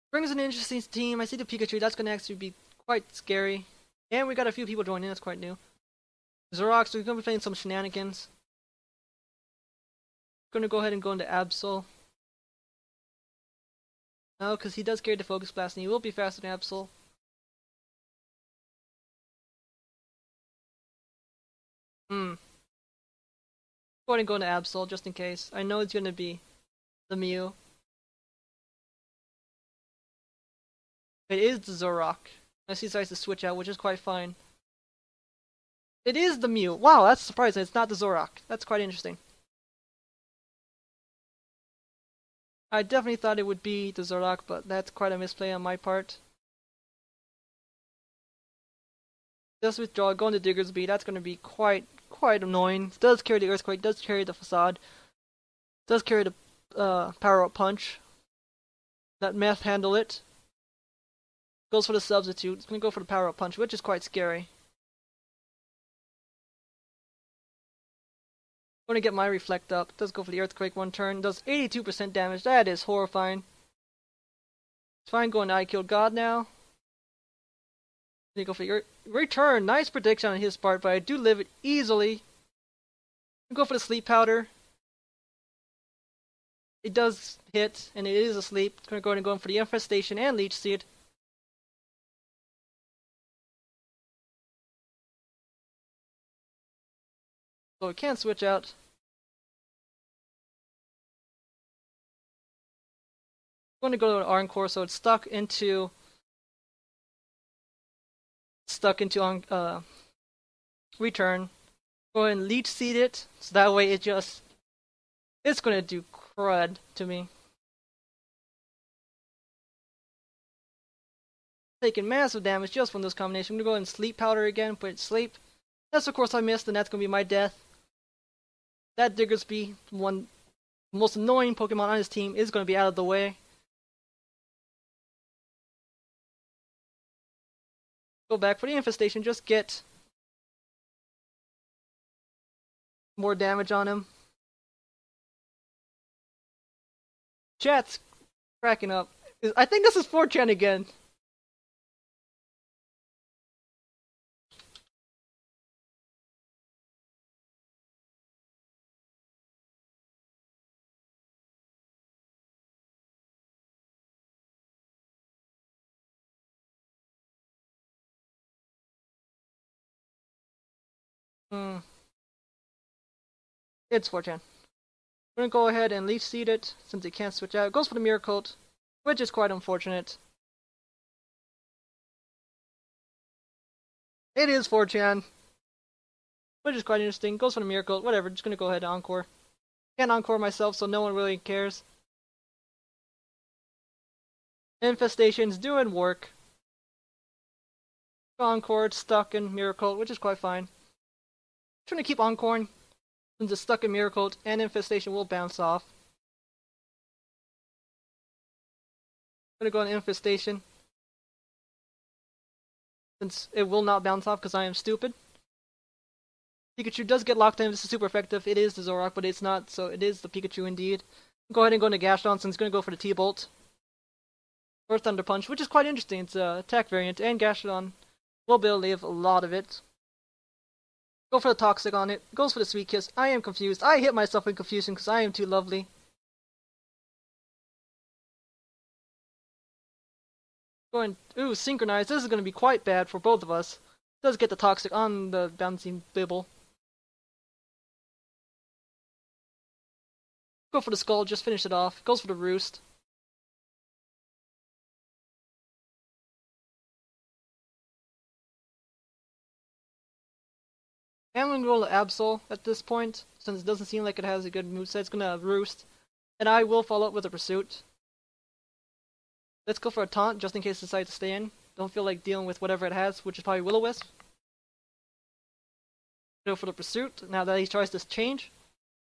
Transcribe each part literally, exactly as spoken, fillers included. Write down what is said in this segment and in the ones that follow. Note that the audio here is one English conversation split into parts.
Brings an interesting team. I see the Pikachu. That's going to actually be quite scary. And we got a few people joining. That's quite new. Zoroark, so we're going to be playing some shenanigans. Going to go ahead and go into Absol. No, because he does carry the Focus Blast, and he will be faster than Absol. Hmm. Go ahead and go into Absol, just in case. I know it's going to be the Mew. It is the Zoroark. Unless he decides to switch out, which is quite fine. It is the Mew. Wow, that's surprising. It's not the Zoroark. That's quite interesting. I definitely thought it would be the Zoroark, but that's quite a misplay on my part. Just withdraw, go into Diggersby. That's going to be quite, quite annoying. It does carry the Earthquake, does carry the Facade, does carry the uh, Power Up Punch. Let Meth handle it. Goes for the Substitute. It's going to go for the Power Up Punch, which is quite scary. I'm going to get my Reflect up. Does go for the Earthquake one turn. Does eighty-two percent damage. That is horrifying. It's fine going to I Killed God now. Then you go for your return. Nice prediction on his part, but I do live it easily. Go for the Sleep Powder. It does hit, and it is asleep. It's going to go ahead and go in for the Infestation and Leech Seed. So it can switch out. I'm going to go to Encore, so it's stuck into stuck into on uh, return. Go ahead and Leech Seed it, so that way it just it's going to do crud to me. Taking massive damage just from this combination. I'm going to go ahead and Sleep Powder again, put it sleep. Yes, of course I missed, and that's going to be my death. That Diggersby, one most annoying Pokemon on his team, is going to be out of the way. Go back for the Infestation, just get more damage on him. Chat's cracking up. I think this is four chan again. Hmm. It's four chan. We're gonna go ahead and Leaf Seed it, since it can't switch out. It goes for the Mirror Coat, which is quite unfortunate. It is four chan, which is quite interesting. Goes for the Mirror Coat, whatever, just gonna go ahead and Encore. Can't Encore myself, so no one really cares. Infestation's doing work. Encore, it's stuck in Mirror Coat, which is quite fine. Trying to keep Encoring, since it's stuck in Mirror Coat, and Infestation will bounce off. I'm gonna go on Infestation, since it will not bounce off because I am stupid. Pikachu does get locked in. This is super effective. It is the Zoroark, but it's not, so it is the Pikachu indeed. Go ahead and go into Gastrodon, since it's gonna go for the T-Bolt. Or Thunder Punch, which is quite interesting. It's an attack variant, and Gastrodon will be able to leave a lot of it. Go for the Toxic on it. Goes for the Sweet Kiss. I am confused. I hit myself in confusion because I am too lovely. Going, ooh, Synchronize. This is going to be quite bad for both of us. Does get the Toxic on the bouncing Bibble. Go for the Skull. Just finish it off. Goes for the Roost. I'm going to go to Absol at this point, since it doesn't seem like it has a good moveset. It's going to Roost, and I will follow up with a Pursuit. Let's go for a Taunt, just in case it decides to stay in. Don't feel like dealing with whatever it has, which is probably Will-O-Wisp. Go for the Pursuit, now that he tries to change.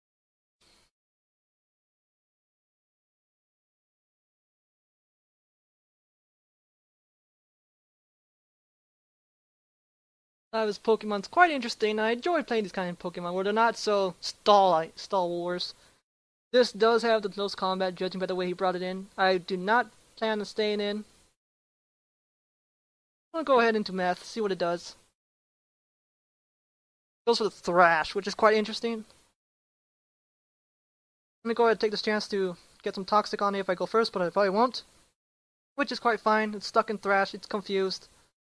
Uh, this Pokemon's quite interesting. I enjoy playing these kind of Pokemon where they're not so stall stall wars. This does have the close combat, judging by the way he brought it in. I do not plan on staying in. I'll go ahead into Meth, see what it does. Goes for the Thrash, which is quite interesting. Let me go ahead and take this chance to get some Toxic on it if I go first, but I probably won't. Which is quite fine. It's stuck in Thrash, it's confused.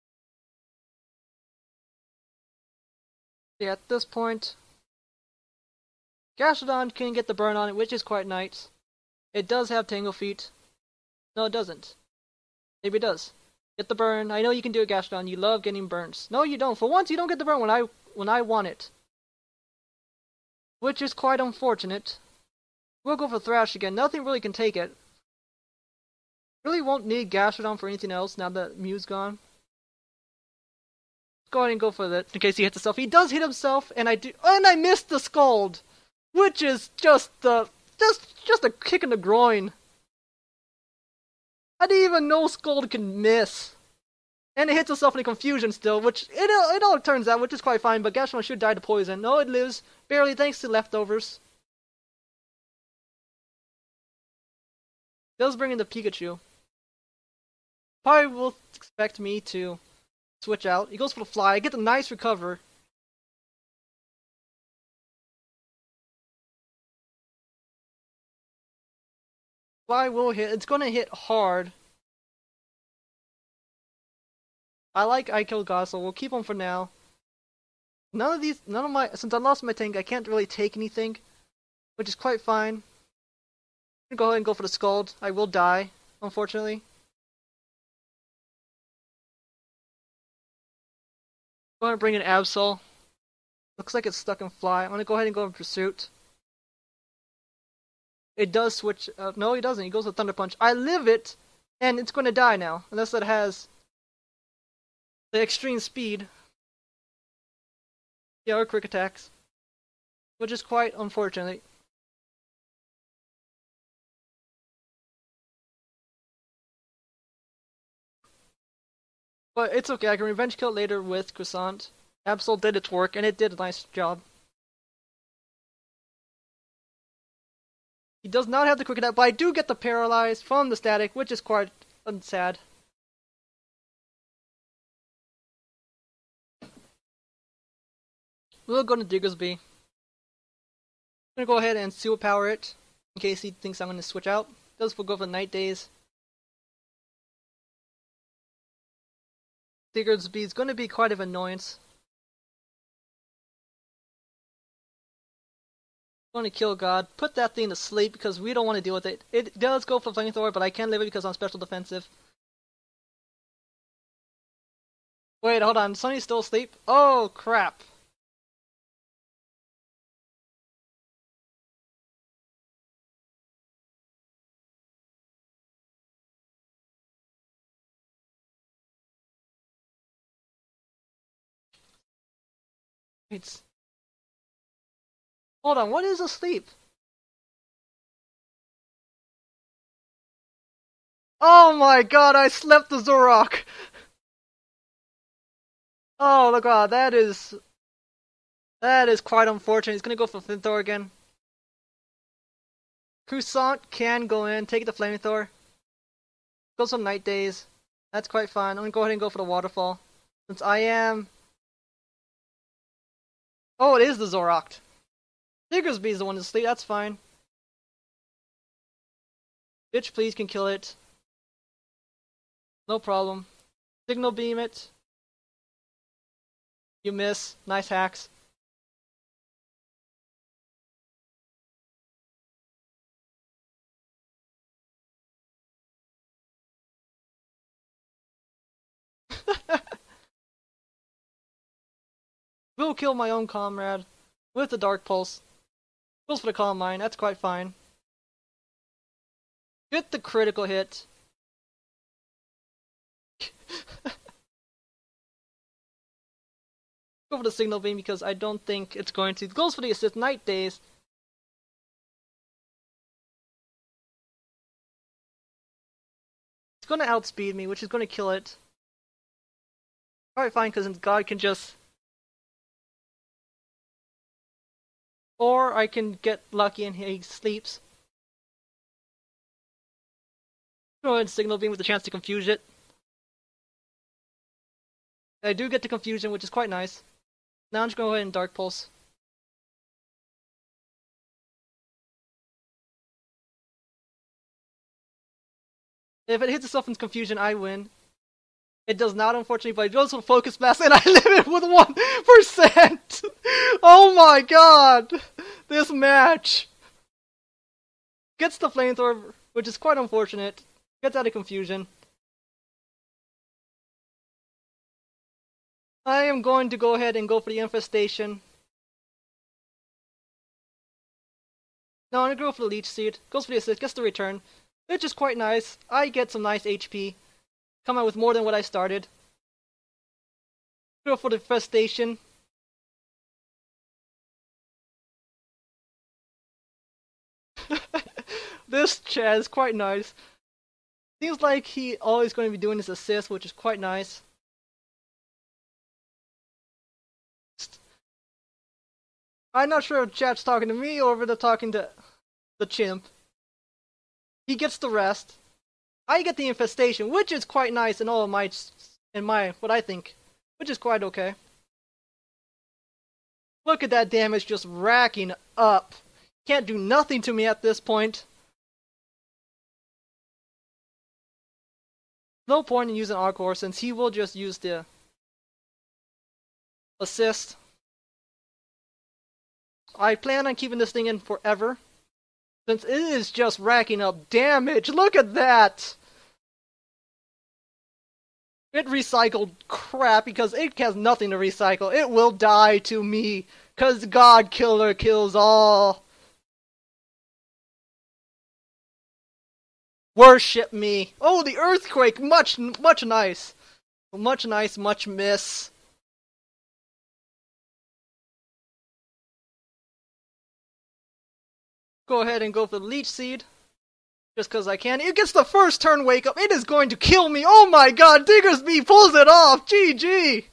Yeah, at this point, Gastrodon can get the burn on it, which is quite nice. It does have Tangle Feet. No, it doesn't. Maybe it does. Get the burn. I know you can do it, Gastrodon. You love getting burns. No, you don't. For once, you don't get the burn when I when I want it. Which is quite unfortunate. We'll go for Thrash again. Nothing really can take it. Really won't need Gastrodon for anything else now that Mew's gone. Go ahead and go for that in case he hits himself. He does hit himself, and I do, and I missed the Scald, which is just the just just a kick in the groin. I didn't even know Scald can miss, and it hits himself in a confusion still, which it it all turns out, which is quite fine. But Gastrodon should die to poison. No, it lives barely thanks to leftovers. Does bring in the Pikachu. Probably will expect me to switch out. He goes for the Fly. I get the nice recover. Fly will hit. It's gonna hit hard. I like I Killed God, so we'll keep him for now. None of these, none of my, since I lost my tank, I can't really take anything, which is quite fine. I'm gonna go ahead and go for the Scald. I will die, unfortunately. I'm gonna bring in Absol. Looks like it's stuck in Fly. I'm gonna go ahead and go in Pursuit. It does switch. Uh, no, he doesn't. He goes with Thunder Punch. I live it, and it's gonna die now, unless it has the extreme speed. Yeah, or quick attacks, which is quite unfortunate. But it's okay, I can revenge kill it later with Croissant. Absol did its work, and it did a nice job. He does not have the quick attack, but I do get the Paralyze from the Static, which is quite sad. We'll go to Diggersby. I'm gonna go ahead and Super Power it, in case he thinks I'm gonna switch out. Does we'll go for Night Days. Diggersby is going to be quite of an annoyance. Going to kill God. Put that thing to sleep because we don't want to deal with it. It does go for Flamethrower, but I can't live it because I'm special defensive. Wait, hold on. Sunny's still asleep? Oh, crap. It's... Hold on, what is asleep? Oh my god, I slept the Zorok! Oh my god, that is... That is quite unfortunate. He's gonna go for Flamethrower again. Croissant can go in, take the Flamethrower. Go some Night Days. That's quite fine. I'm gonna go ahead and go for the Waterfall. Since I am... Oh, it is the Zorok. Diggersby is the one to sleep, that's fine. Bitch please can kill it. No problem. Signal beam it. You miss. Nice hacks. Will kill my own comrade with the Dark Pulse. Goes for the Calm Mind, that's quite fine. Get the critical hit. Go for the Signal Beam because I don't think it's going to. Goes for the assist. Night Days. It's going to outspeed me, which is going to kill it. Alright, fine, because God can just... Or I can get lucky and he sleeps. Go ahead and Signal Beam with the chance to confuse it. I do get the confusion, which is quite nice. Now I'm just going to go ahead and Dark Pulse. If it hits itself in confusion, I win. It does not, unfortunately, but it goes with Focus Blast, and I live it with one percent! Oh my god! This match! Gets the Flamethrower, which is quite unfortunate. Gets out of confusion. I am going to go ahead and go for the Infestation. No, I'm going to go for the Leech Seed. Goes for the assist, gets the return. Which is quite nice. I get some nice H P. Come out with more than what I started. Go for the Infestation. This chat is quite nice. Seems like he always going to be doing his assist, which is quite nice. I'm not sure if chat's talking to me or if they're talking to the chimp. He gets the rest. I get the Infestation, which is quite nice in all of my, in my, what I think, which is quite okay. Look at that damage just racking up. Can't do nothing to me at this point. No point in using Arcor since he will just use the assist. I plan on keeping this thing in forever, since it is just racking up damage. Look at that! It recycled crap because it has nothing to recycle. It will die to me, cause God Killer kills all. Worship me. Oh, the Earthquake! Much, much nice. Much nice, much miss. Go ahead and go for the Leech Seed. Just because I can. It gets the first turn wake up. It is going to kill me. Oh my god. Diggersby pulls it off. G G.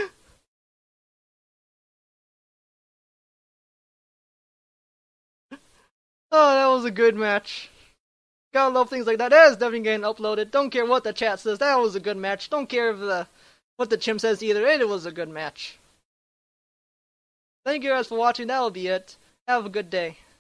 Oh, that was a good match. Gotta love things like that. That is definitely getting uploaded. Don't care what the chat says. That was a good match. Don't care if the, what the chimp says either. It was a good match. Thank you guys for watching. That'll be it. Have a good day.